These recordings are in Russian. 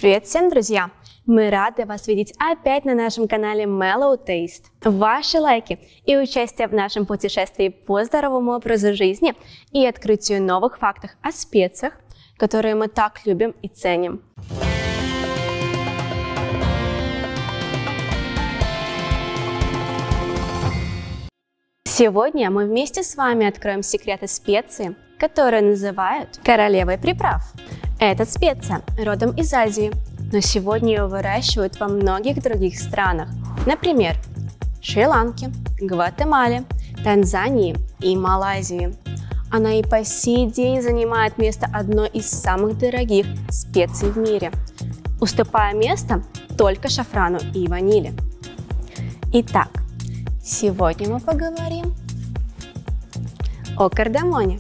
Привет всем, друзья! Мы рады вас видеть опять на нашем канале Mellow Taste. Ваши лайки и участие в нашем путешествии по здоровому образу жизни и открытию новых фактов о специях, которые мы так любим и ценим. Сегодня мы вместе с вами откроем секреты специи, которую называют королевой приправ. Эта специя родом из Азии, но сегодня ее выращивают во многих других странах, например, Шри-Ланке, Гватемале, Танзании и Малайзии. Она и по сей день занимает место одной из самых дорогих специй в мире, уступая место только шафрану и ванили. Итак, сегодня мы поговорим о кардамоне.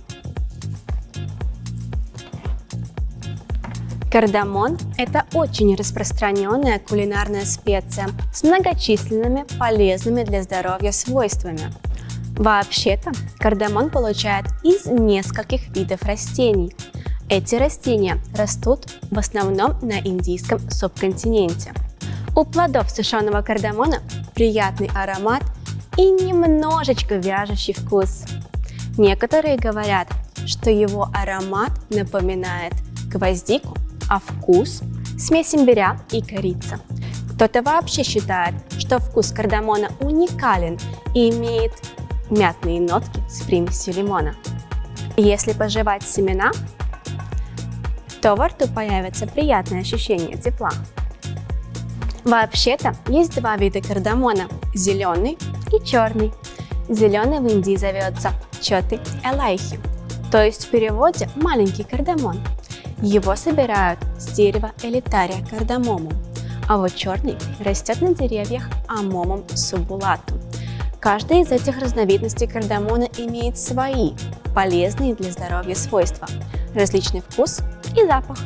Кардамон – это очень распространенная кулинарная специя с многочисленными полезными для здоровья свойствами. Вообще-то, кардамон получают из нескольких видов растений. Эти растения растут в основном на индийском субконтиненте. У плодов сушеного кардамона приятный аромат и немножечко вяжущий вкус. Некоторые говорят, что его аромат напоминает гвоздику, а вкус – смесь имбиря и корицы. Кто-то вообще считает, что вкус кардамона уникален и имеет мятные нотки с примесью лимона. Если пожевать семена, то во рту появится приятное ощущение тепла. Вообще-то есть два вида кардамона – зеленый и черный. Зеленый в Индии зовется чоты элайхи, то есть в переводе маленький кардамон. Его собирают с дерева элитария кардамомум, а вот черный растет на деревьях амомум субулатум. Каждая из этих разновидностей кардамона имеет свои полезные для здоровья свойства, различный вкус и запах.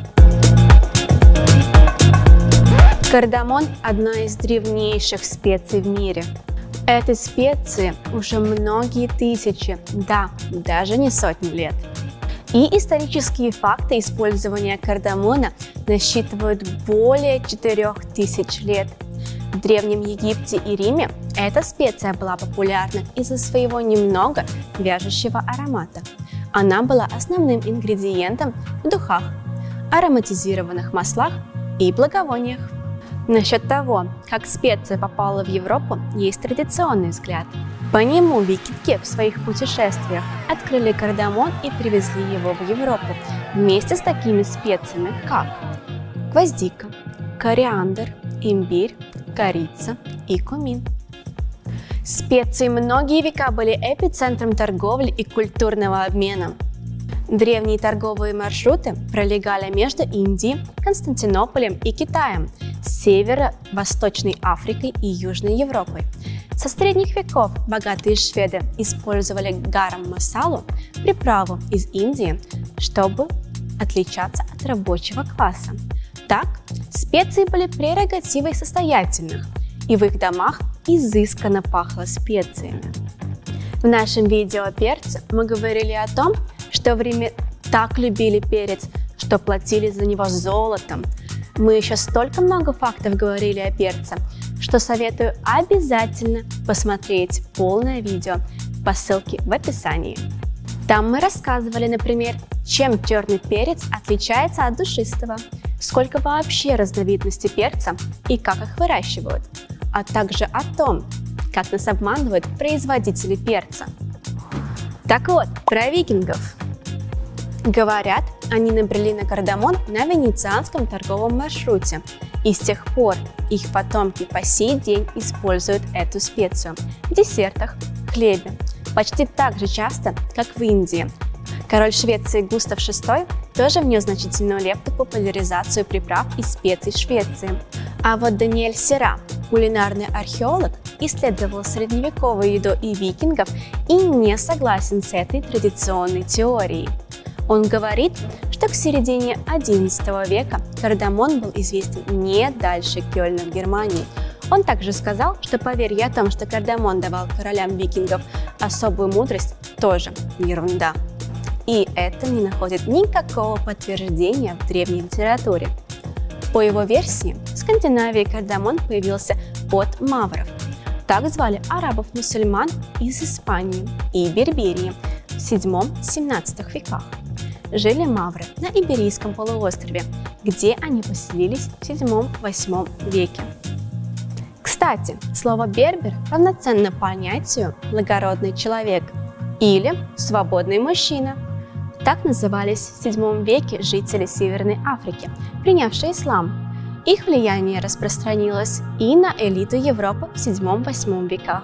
Кардамон – одна из древнейших специй в мире. Этой специи уже многие тысячи, да, даже не сотни лет. И исторические факты использования кардамона насчитывают более 4000 лет. В Древнем Египте и Риме эта специя была популярна из-за своего немного вяжущего аромата. Она была основным ингредиентом в духах, ароматизированных маслах и благовониях. Насчет того, как специя попала в Европу, есть традиционный взгляд. По нему викинги в своих путешествиях открыли кардамон и привезли его в Европу вместе с такими специями, как гвоздика, кориандр, имбирь, корица и кумин. Специи многие века были эпицентром торговли и культурного обмена. Древние торговые маршруты пролегали между Индией, Константинополем и Китаем, Северо-Восточной Африкой и Южной Европой. Со средних веков богатые шведы использовали гарам-масалу, приправу из Индии, чтобы отличаться от рабочего класса. Так, специи были прерогативой состоятельных, и в их домах изысканно пахло специями. В нашем видео о перце мы говорили о том, что в Риме так любили перец, что платили за него золотом. Мы еще столько много фактов говорили о перце, что советую обязательно посмотреть полное видео по ссылке в описании. Там мы рассказывали, например, чем черный перец отличается от душистого, сколько вообще разновидностей перца и как их выращивают, а также о том, как нас обманывают производители перца. Так вот, про викингов. Говорят, они набрели на кардамон на венецианском торговом маршруте, и с тех пор их потомки по сей день используют эту специю в десертах, хлебе, почти так же часто, как в Индии. Король Швеции Густав VI тоже внес значительную лепту в популяризацию приправ и специй Швеции. А вот Даниэль Сера, кулинарный археолог, исследовал средневековую еду и викингов и не согласен с этой традиционной теорией. Он говорит, что к середине XI века кардамон был известен не дальше Кёльна в Германии. Он также сказал, что поверье о том, что кардамон давал королям викингов особую мудрость, тоже ерунда. И это не находит никакого подтверждения в древней литературе. По его версии, в Скандинавии кардамон появился от мавров. Так звали арабов-мусульман из Испании и Берберии в 7-17 веках. Жили мавры на Иберийском полуострове, где они поселились в 7-8 веке. Кстати, слово «бербер» равноценно понятию «благородный человек» или «свободный мужчина». Так назывались в VII веке жители Северной Африки, принявшие ислам. Их влияние распространилось и на элиту Европы в 7-8 веках.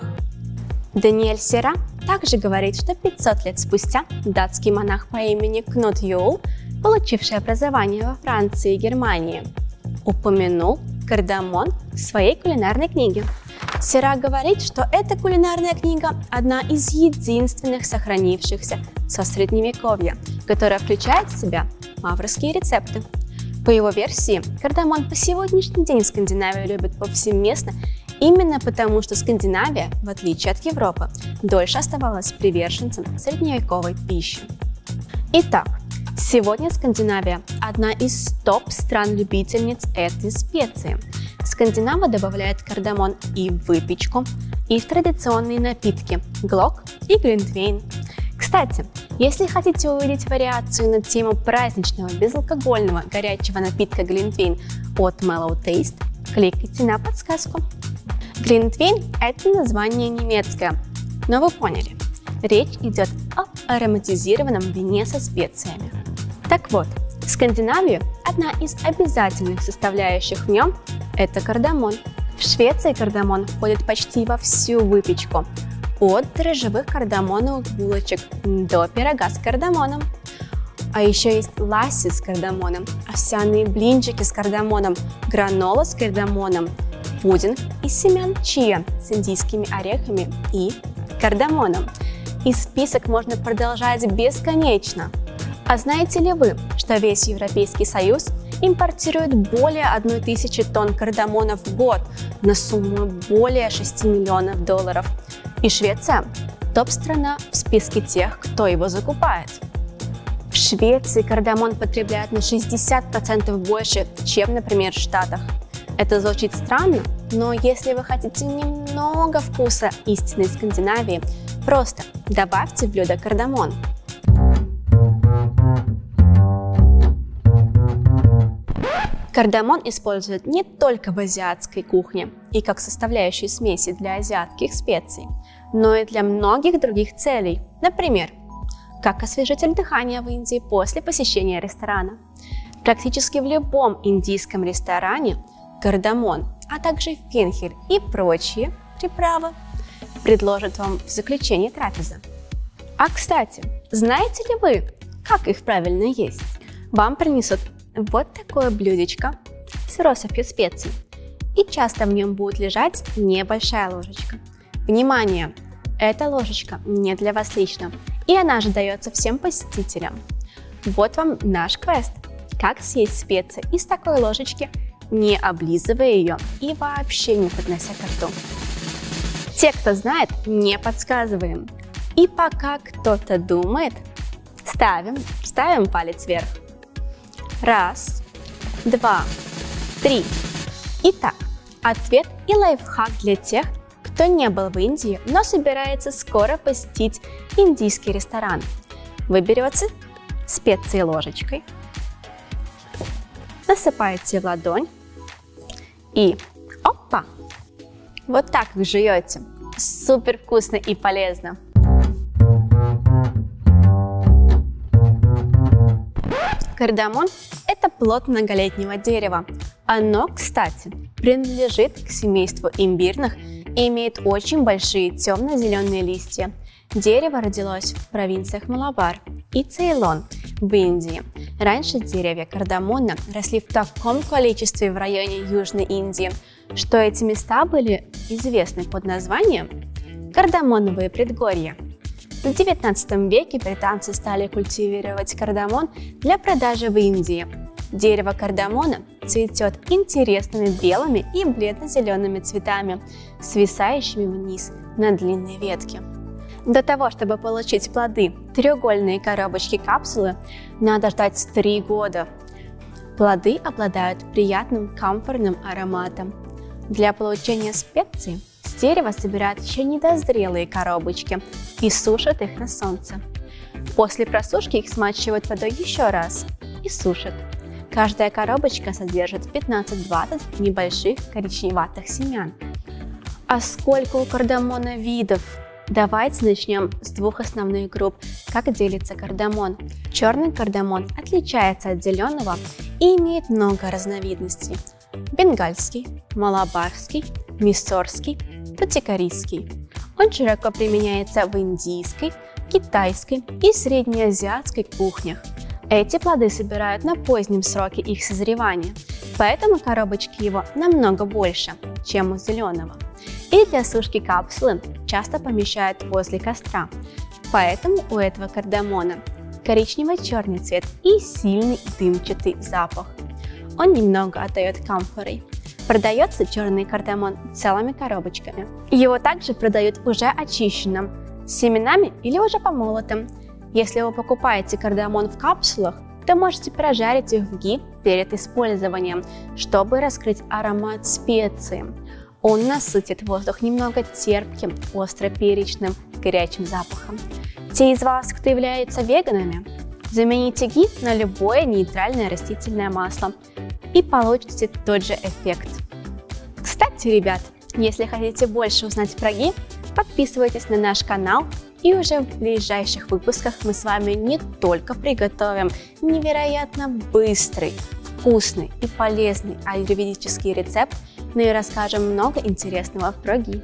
Даниэль Сера также говорит, что 500 лет спустя датский монах по имени Кнут Юл, получивший образование во Франции и Германии, упомянул кардамон в своей кулинарной книге. Сера говорит, что эта кулинарная книга – одна из единственных сохранившихся со Средневековья, которая включает в себя маврские рецепты. По его версии, кардамон по сегодняшний день в Скандинавии любят повсеместно именно потому, что Скандинавия, в отличие от Европы, дольше оставалась приверженцем средневековой пищи. Итак, сегодня Скандинавия – одна из топ-стран-любительниц этой специи. Скандинавы добавляют кардамон и в выпечку, и в традиционные напитки – глок и глинтвейн. Кстати, если хотите увидеть вариацию на тему праздничного безалкогольного горячего напитка глинтвейн от Mellow Taste, кликайте на подсказку. Глинтвейн – это название немецкое, но вы поняли, речь идет об ароматизированном вине со специями. Так вот, в Скандинавии одна из обязательных составляющих в нем – это кардамон. В Швеции кардамон входит почти во всю выпечку, от дрожжевых кардамоновых булочек до пирога с кардамоном. А еще есть ласси с кардамоном, овсяные блинчики с кардамоном, гранола с кардамоном, пудинг из семян чиа с индийскими орехами и кардамоном. И список можно продолжать бесконечно. А знаете ли вы, что весь Европейский Союз импортирует более 1000 тонн кардамона в год на сумму более $6 миллионов? И Швеция – топ-страна в списке тех, кто его закупает. В Швеции кардамон потребляют на 60% больше, чем, например, в Штатах. Это звучит странно, но если вы хотите немного вкуса истинной Скандинавии, просто добавьте в блюдо кардамон. Кардамон используют не только в азиатской кухне и как составляющую смеси для азиатских специй, но и для многих других целей. Например, как освежитель дыхания в Индии после посещения ресторана. Практически в любом индийском ресторане кардамон, а также фенхель и прочие приправы предложат вам в заключении трапезы. А кстати, знаете ли вы, как их правильно есть? Вам принесут вот такое блюдечко с россыпью специй, и часто в нем будет лежать небольшая ложечка. Внимание! Эта ложечка не для вас лично, и она же дается всем посетителям. Вот вам наш квест. Как съесть специи из такой ложечки, не облизывая ее и вообще не поднося к рту. Те, кто знает, не подсказываем. И пока кто-то думает, ставим палец вверх. 1, 2, 3. Итак, ответ и лайфхак для тех, кто не был в Индии, но собирается скоро посетить индийский ресторан. Вы берете специи ложечкой, насыпаете в ладонь и опа! Вот так их жуете. Супер вкусно и полезно. Кардамон – это плод многолетнего дерева. Оно, кстати, принадлежит к семейству имбирных и имеет очень большие темно-зеленые листья. Дерево родилось в провинциях Малабар и Цейлон в Индии. Раньше деревья кардамона росли в таком количестве в районе Южной Индии, что эти места были известны под названием кардамоновые предгорья. В XIX веке британцы стали культивировать кардамон для продажи в Индии. Дерево кардамона цветет интересными белыми и бледно-зелеными цветами, свисающими вниз на длинной ветке. До того, чтобы получить плоды, треугольные коробочки капсулы, надо ждать 3 года. Плоды обладают приятным комфортным ароматом. Для получения специй с дерева собирают еще недозрелые коробочки и сушат их на солнце. После просушки их смачивают водой еще раз и сушат. Каждая коробочка содержит 15-20 небольших коричневатых семян. А сколько у кардамона видов? Давайте начнем с двух основных групп, как делится кардамон. Черный кардамон отличается от зеленого и имеет много разновидностей. Бенгальский, малабарский, миссорский, тутикорийский. Он широко применяется в индийской, китайской и среднеазиатской кухнях. Эти плоды собирают на позднем сроке их созревания, поэтому коробочки его намного больше, чем у зеленого. И для сушки капсулы часто помещают возле костра, поэтому у этого кардамона коричнево-черный цвет и сильный дымчатый запах. Он немного отдает камфорой. Продается черный кардамон целыми коробочками. Его также продают уже очищенным, с семенами или уже помолотым. Если вы покупаете кардамон в капсулах, то можете прожарить их в ги перед использованием, чтобы раскрыть аромат специи. Он насытит воздух немного терпким, остро-перечным, горячим запахом. Те из вас, кто является веганами, замените ги на любое нейтральное растительное масло и получите тот же эффект. Кстати, ребят, если хотите больше узнать про ги, подписывайтесь на наш канал, и уже в ближайших выпусках мы с вами не только приготовим невероятно быстрый, вкусный и полезный аюрведический рецепт, но и расскажем много интересного про ги.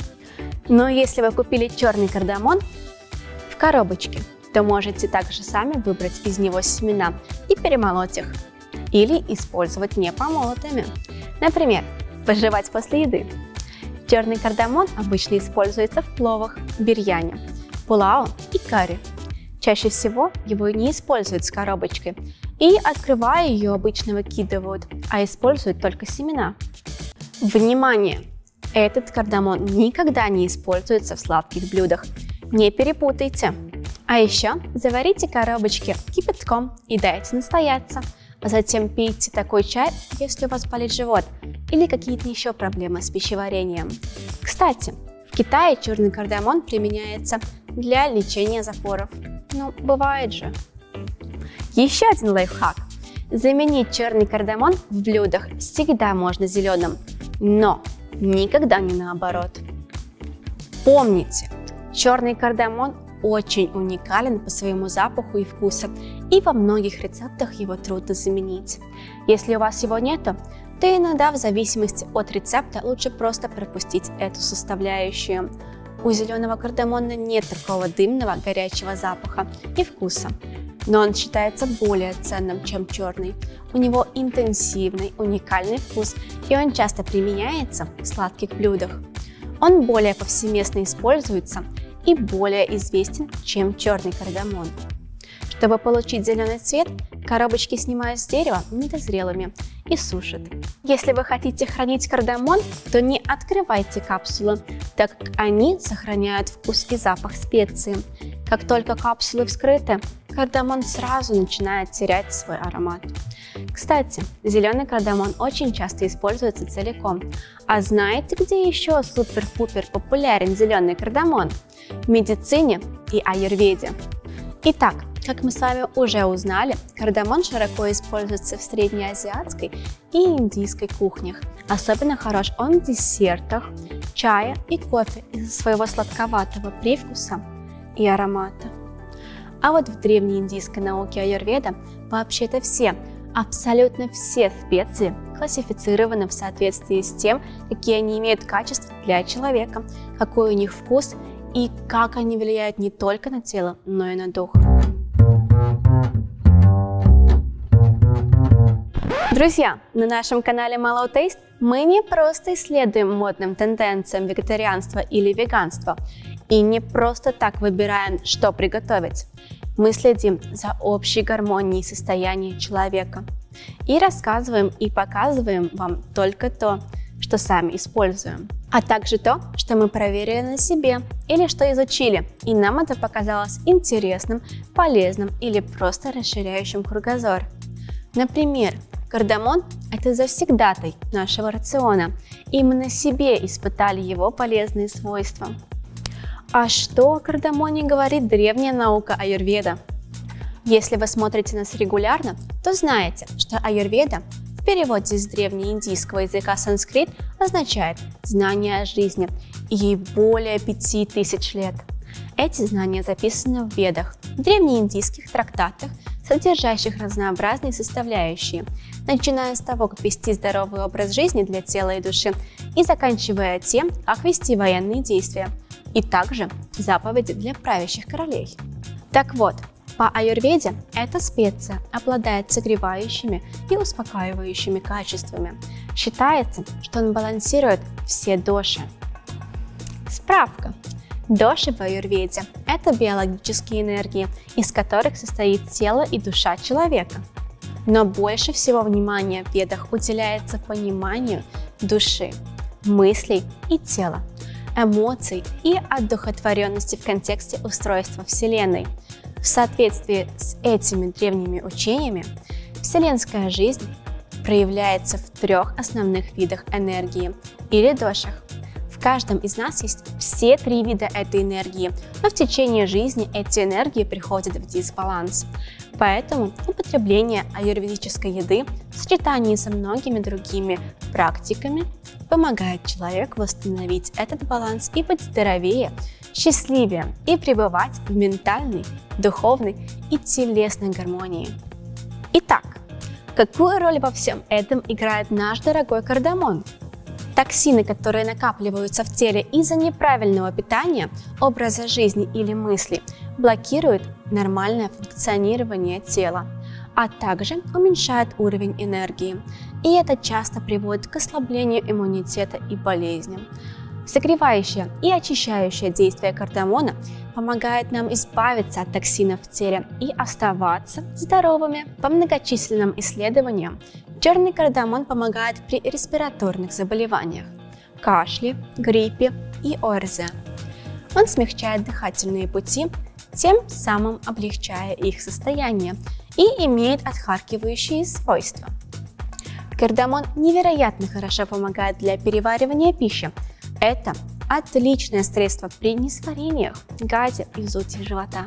Но если вы купили черный кардамон в коробочке, то можете также сами выбрать из него семена и перемолоть их, или использовать непомолотыми. Например, пожевать после еды. Черный кардамон обычно используется в пловах, бирьяне, пулао и карри. Чаще всего его не используют с коробочкой, и, открывая ее, обычно выкидывают, а используют только семена. Внимание! Этот кардамон никогда не используется в сладких блюдах. Не перепутайте! А еще заварите коробочки кипятком и дайте настояться, а затем пейте такой чай, если у вас болит живот или какие-то еще проблемы с пищеварением. Кстати, в Китае черный кардамон применяется для лечения запоров. Ну, бывает же. Еще один лайфхак. Заменить черный кардамон в блюдах всегда можно зеленым, но никогда не наоборот. Помните, черный кардамон очень уникален по своему запаху и вкусу, и во многих рецептах его трудно заменить. Если у вас его нету, то иногда в зависимости от рецепта лучше просто пропустить эту составляющую. У зеленого кардамона нет такого дымного горячего запаха и вкуса, но он считается более ценным, чем черный. У него интенсивный, уникальный вкус, и он часто применяется в сладких блюдах. Он более повсеместно используется и более известен, чем черный кардамон. Чтобы получить зеленый цвет, коробочки снимают с дерева недозрелыми и сушат. Если вы хотите хранить кардамон, то не открывайте капсулы, так как они сохраняют вкус и запах специи. Как только капсулы вскрыты, кардамон сразу начинает терять свой аромат. Кстати, зеленый кардамон очень часто используется целиком. А знаете, где еще супер-пупер популярен зеленый кардамон? В медицине и аюрведе. Итак, как мы с вами уже узнали, кардамон широко используется в среднеазиатской и индийской кухнях. Особенно хорош он в десертах, чае и кофе из-за своего сладковатого привкуса и аромата. А вот в древней индийской науке аюрведа вообще-то абсолютно все специи классифицированы в соответствии с тем, какие они имеют качества для человека, какой у них вкус и как они влияют не только на тело, но и на дух. Друзья, на нашем канале Mellow Taste мы не просто исследуем модным тенденциям вегетарианства или веганства и не просто так выбираем, что приготовить. Мы следим за общей гармонией состояния человека и рассказываем и показываем вам только то, что сами используем, а также то, что мы проверили на себе или что изучили, и нам это показалось интересным, полезным или просто расширяющим кругозор. Например, кардамон – это завсегдатай нашего рациона, и мы на себе испытали его полезные свойства. А что о кардамоне говорит древняя наука аюрведа? Если вы смотрите нас регулярно, то знаете, что аюрведа в переводе с древнеиндийского языка санскрит означает «знание о жизни», и ей более 5000 лет. Эти знания записаны в Ведах, древнеиндийских трактатах, содержащих разнообразные составляющие, начиная с того, как вести здоровый образ жизни для тела и души, и заканчивая тем, как вести военные действия, и также заповеди для правящих королей. Так вот, по аюрведе эта специя обладает согревающими и успокаивающими качествами. Считается, что он балансирует все доши. Справка. Доши в аюрведе – это биологические энергии, из которых состоит тело и душа человека. Но больше всего внимания в ведах уделяется пониманию души, мыслей и тела, эмоций и одухотворенности в контексте устройства Вселенной. В соответствии с этими древними учениями, вселенская жизнь проявляется в 3 основных видах энергии или дошах. В каждом из нас есть все 3 вида этой энергии, но в течение жизни эти энергии приходят в дисбаланс. Поэтому употребление аюрведической еды в сочетании со многими другими практиками помогает человеку восстановить этот баланс и быть здоровее, счастливее и пребывать в ментальной, духовной и телесной гармонии. Итак, какую роль во всем этом играет наш дорогой кардамон? Токсины, которые накапливаются в теле из-за неправильного питания, образа жизни или мыслей, блокируют нормальное функционирование тела, а также уменьшают уровень энергии. И это часто приводит к ослаблению иммунитета и болезням. Согревающее и очищающее действие кардамона помогает нам избавиться от токсинов в теле и оставаться здоровыми. По многочисленным исследованиям, черный кардамон помогает при респираторных заболеваниях, кашле, гриппе и ОРЗ. Он смягчает дыхательные пути, тем самым облегчая их состояние, и имеет отхаркивающие свойства. Кардамон невероятно хорошо помогает для переваривания пищи. Это отличное средство при несварениях, газе и вздутии живота.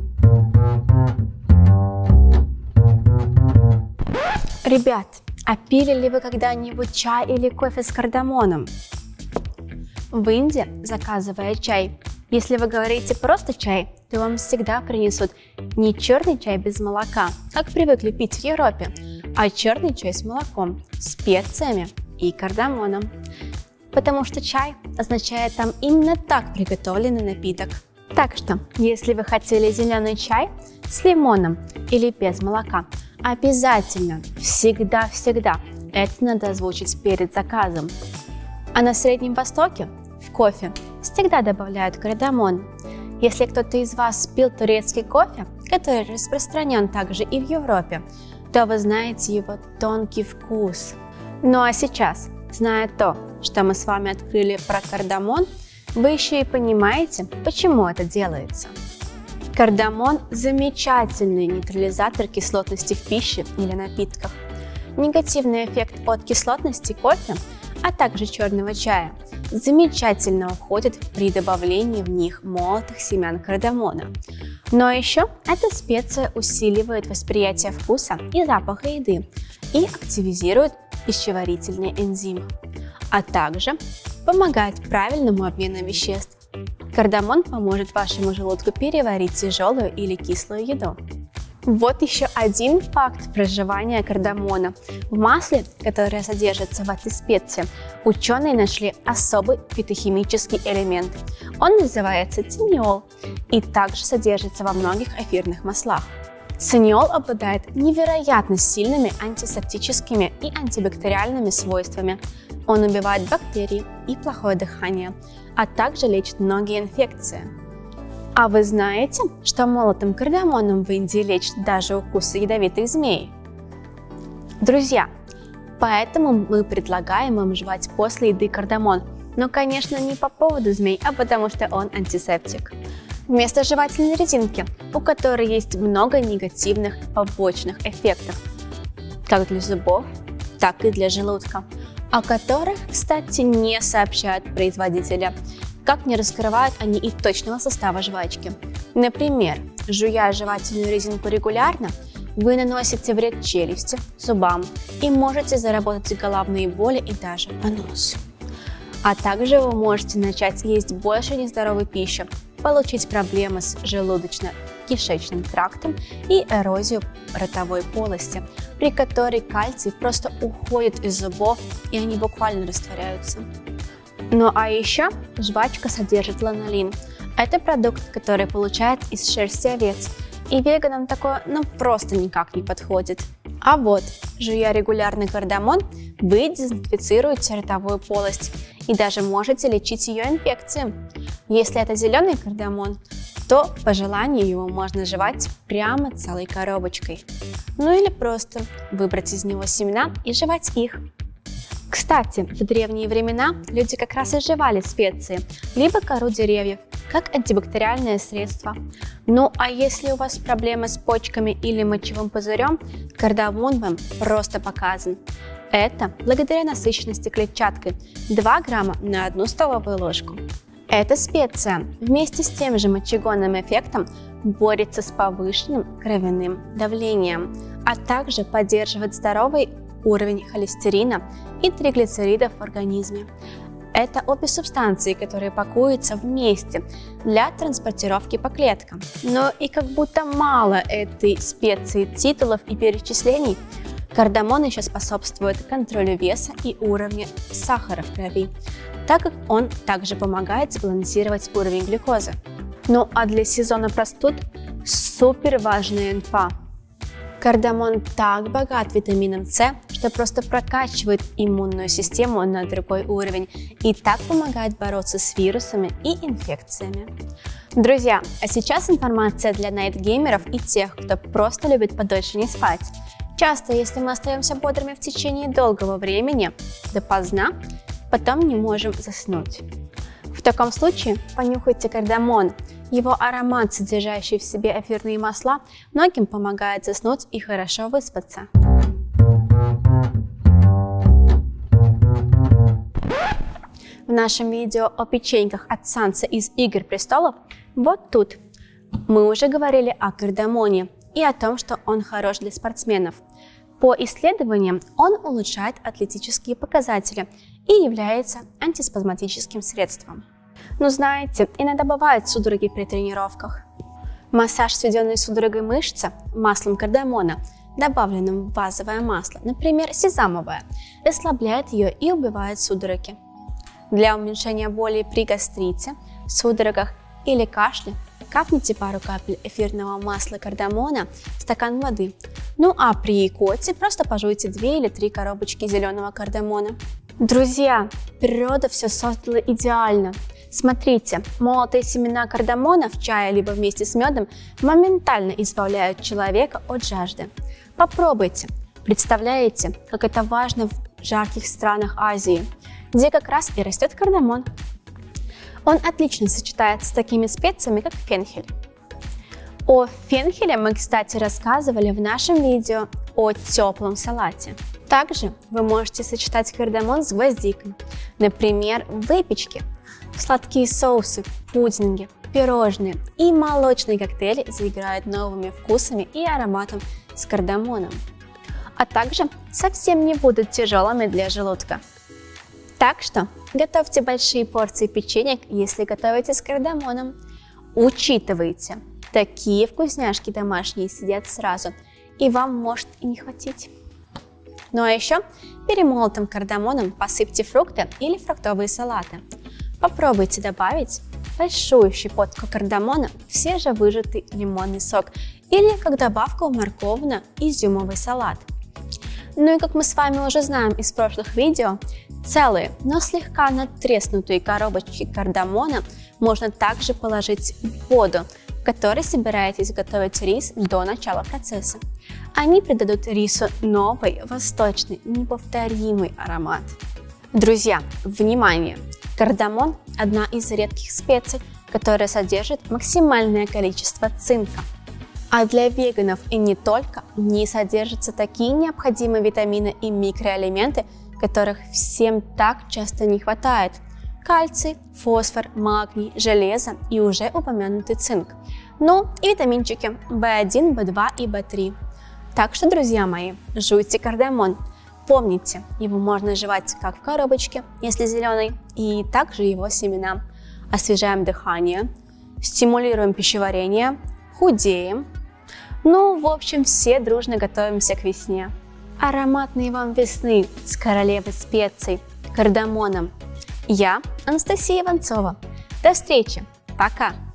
Ребят, а пили ли вы когда-нибудь чай или кофе с кардамоном? В Индии, заказывая чай, если вы говорите просто чай, то вам всегда принесут не черный чай без молока, как привыкли пить в Европе, а черный чай с молоком, специями и кардамоном. Потому что чай означает там именно так приготовленный напиток. Так что, если вы хотели зеленый чай с лимоном или без молока, обязательно, всегда это надо озвучить перед заказом. А на Среднем Востоке в кофе всегда добавляют кардамон. Если кто-то из вас пил турецкий кофе, который распространен также и в Европе, то вы знаете его тонкий вкус. Ну а сейчас, зная то, что мы с вами открыли про кардамон, вы еще и понимаете, почему это делается. Кардамон – замечательный нейтрализатор кислотности в пище или напитках. Негативный эффект от кислотности кофе, а также черного чая, замечательно уходит при добавлении в них молотых семян кардамона. Но еще эта специя усиливает восприятие вкуса и запаха еды и активизирует пищеварительные энзимы, а также помогает правильному обмену веществ. Кардамон поможет вашему желудку переварить тяжелую или кислую еду. Вот еще один факт проживания кардамона. В масле, которое содержится в этой специи, ученые нашли особый фитохимический элемент. Он называется циниол и также содержится во многих эфирных маслах. Циниол обладает невероятно сильными антисептическими и антибактериальными свойствами. Он убивает бактерии и плохое дыхание, а также лечит многие инфекции. А вы знаете, что молотым кардамоном в Индии лечат даже укусы ядовитых змей? Друзья, поэтому мы предлагаем вам жевать после еды кардамон, но, конечно, не по поводу змей, а потому что он антисептик. Вместо жевательной резинки, у которой есть много негативных побочных эффектов. как для зубов, так и для желудка, о которых, кстати, не сообщают производителя, как не раскрывают они и точного состава жвачки. Например, жуя жевательную резинку регулярно, вы наносите вред челюсти, зубам и можете заработать головные боли и даже понос. А также вы можете начать есть больше нездоровой пищи, получить проблемы с желудочно-кишечным трактом и эрозию ротовой полости, при которой кальций просто уходит из зубов и они буквально растворяются. Ну а еще жвачка содержит ланолин. Это продукт, который получают из шерсти овец, и веганам такое просто никак не подходит. А вот, жуя регулярный кардамон, вы дезинфицируете ротовую полость и даже можете лечить ее инфекции. Если это зеленый кардамон, то по желанию его можно жевать прямо целой коробочкой. Ну или просто выбрать из него семена и жевать их. Кстати, в древние времена люди как раз и жевали специи, либо кору деревьев, как антибактериальное средство. Ну а если у вас проблемы с почками или мочевым пузырем, кардамон вам просто показан. Это благодаря насыщенности клетчаткой 2 грамма на 1 столовую ложку. Эта специя вместе с тем же мочегонным эффектом борется с повышенным кровяным давлением, а также поддерживает здоровый уровень холестерина и триглицеридов в организме. Это обе субстанции, которые пакуются вместе для транспортировки по клеткам. Но и как будто мало этой специи, титулов и перечислений, кардамон еще способствует контролю веса и уровня сахара в крови, так как он также помогает сбалансировать уровень глюкозы. Ну а для сезона простуд супер важная инфа. Кардамон так богат витамином С, что просто прокачивает иммунную систему на другой уровень и так помогает бороться с вирусами и инфекциями. Друзья, а сейчас информация для найтгеймеров и тех, кто просто любит подольше не спать. Часто, если мы остаемся бодрыми в течение долгого времени, допоздна, потом не можем заснуть. В таком случае понюхайте кардамон. Его аромат, содержащий в себе эфирные масла, многим помогает заснуть и хорошо выспаться. В нашем видео о печеньках от Санса из «Игр престолов» вот тут мы уже говорили о кардамоне и о том, что он хорош для спортсменов. По исследованиям, он улучшает атлетические показатели и является антиспазматическим средством. Но знаете, иногда бывают судороги при тренировках. Массаж сведенной судорогой мышцы маслом кардамона, добавленным в базовое масло, например, сезамовое, расслабляет ее и убивает судороги. Для уменьшения боли при гастрите, судорогах или кашле капните пару капель эфирного масла кардамона в стакан воды. Ну а при икоте просто пожуйте 2 или 3 коробочки зеленого кардамона. Друзья, природа все создала идеально. Смотрите, молотые семена кардамона в чае либо вместе с медом моментально избавляют человека от жажды. Попробуйте. Представляете, как это важно в жарких странах Азии, где как раз и растет кардамон. Он отлично сочетается с такими специями, как фенхель. О фенхеле мы, кстати, рассказывали в нашем видео о теплом салате. Также вы можете сочетать кардамон с гвоздикой, например, в выпечке. Сладкие соусы, пудинги, пирожные и молочные коктейли заиграют новыми вкусами и ароматом с кардамоном. А также совсем не будут тяжелыми для желудка. Так что готовьте большие порции печенек, если готовите с кардамоном. Учитывайте, такие вкусняшки домашние съедят сразу, и вам может и не хватить. Ну а еще перемолотым кардамоном посыпьте фрукты или фруктовые салаты. Попробуйте добавить большую щепотку кардамона в свежевыжатый лимонный сок или как добавку в морковно-изюмовый салат. Ну и как мы с вами уже знаем из прошлых видео, целые, но слегка надтреснутые коробочки кардамона можно также положить в воду, в которой собираетесь готовить рис до начала процесса. Они придадут рису новый, восточный, неповторимый аромат. Друзья, внимание! Кардамон – одна из редких специй, которая содержит максимальное количество цинка. А для веганов и не только в ней содержатся такие необходимые витамины и микроэлементы, которых всем так часто не хватает: кальций, фосфор, магний, железо и уже упомянутый цинк. Ну и витаминчики В1, В2 и В3. Так что, друзья мои, жуйте кардамон. Помните, его можно жевать как в коробочке, если зеленый, и также его семена. Освежаем дыхание, стимулируем пищеварение, худеем. Ну, в общем, все дружно готовимся к весне. Ароматной вам весны с королевой специй, кардамоном. Я Анастасия Иванцова. До встречи. Пока.